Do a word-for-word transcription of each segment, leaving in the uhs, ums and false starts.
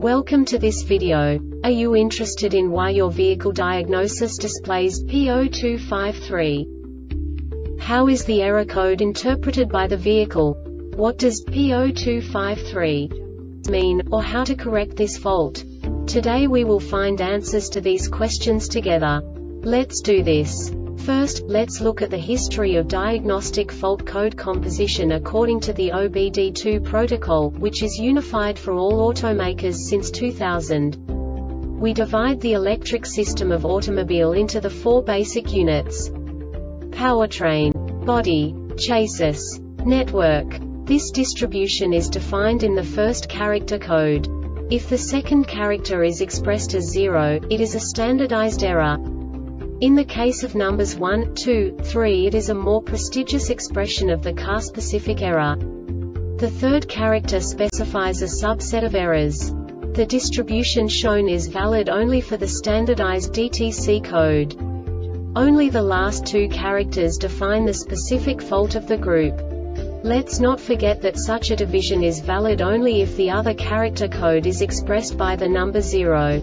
Welcome to this video. Are you interested in why your vehicle diagnosis displays P zero two five three? How is the error code interpreted by the vehicle? What does P zero two five three mean, or how to correct this fault? Today we will find answers to these questions together. Let's do this. First, let's look at the history of diagnostic fault code composition according to the O B D two protocol, which is unified for all automakers since two thousand. We divide the electric system of automobile into the four basic units: powertrain, body, chassis, network. This distribution is defined in the first character code. If the second character is expressed as zero, it is a standardized error. In the case of numbers one, two, three, it is a more prestigious expression of the car-specific error. The third character specifies a subset of errors. The distribution shown is valid only for the standardized D T C code. Only the last two characters define the specific fault of the group. Let's not forget that such a division is valid only if the other character code is expressed by the number zero.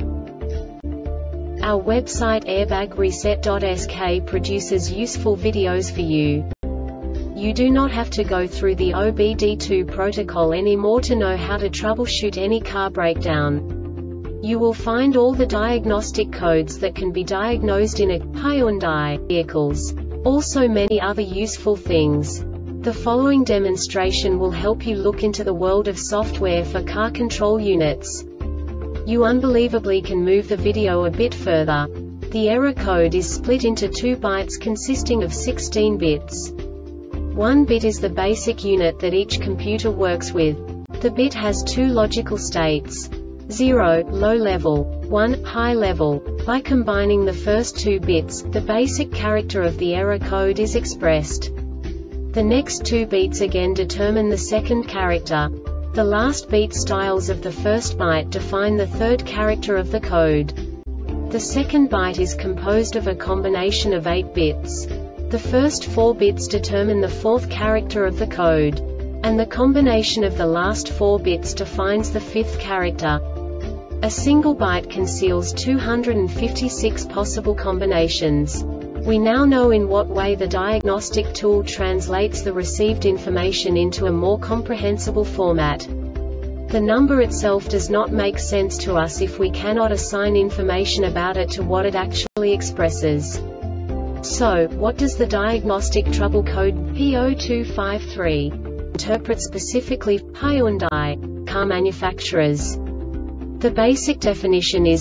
Our website airbag reset dot S K produces useful videos for you. You do not have to go through the O B D two protocol anymore to know how to troubleshoot any car breakdown. You will find all the diagnostic codes that can be diagnosed in a Hyundai vehicles. Also many other useful things. The following demonstration will help you look into the world of software for car control units. You unbelievably can move the video a bit further. The error code is split into two bytes consisting of sixteen bits. One bit is the basic unit that each computer works with. The bit has two logical states: zero, low level, one, high level. By combining the first two bits, the basic character of the error code is expressed. The next two beats again determine the second character. The last beat styles of the first byte define the third character of the code. The second byte is composed of a combination of eight bits. The first four bits determine the fourth character of the code. And the combination of the last four bits defines the fifth character. A single byte conceals two hundred fifty-six possible combinations. We now know in what way the diagnostic tool translates the received information into a more comprehensible format. The number itself does not make sense to us if we cannot assign information about it to what it actually expresses. So, what does the diagnostic trouble code P zero two five three interpret specifically for Hyundai car manufacturers? The basic definition is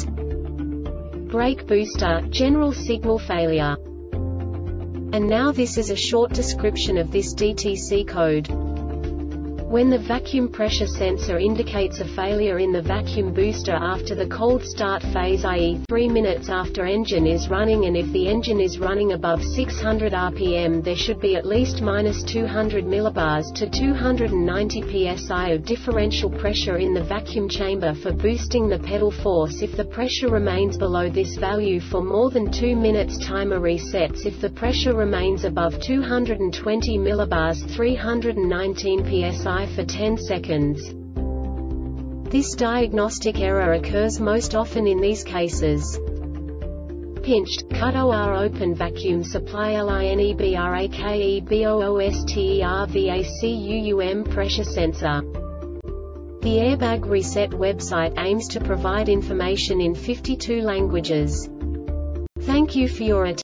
brake booster, general signal failure. And now this is a short description of this D T C code. When the vacuum pressure sensor indicates a failure in the vacuum booster after the cold start phase, that is three minutes after engine is running, and if the engine is running above six hundred R P M, there should be at least minus two hundred millibars to two hundred ninety P S I of differential pressure in the vacuum chamber for boosting the pedal force. If the pressure remains below this value for more than two minutes, timer resets. If the pressure remains above two hundred twenty millibars, three hundred nineteen P S I for ten seconds. This diagnostic error occurs most often in these cases: pinched, cut or open vacuum supply, linebrakeebostervacum pressure sensor. The Airbag Reset website aims to provide information in fifty-two languages. Thank you for your attention.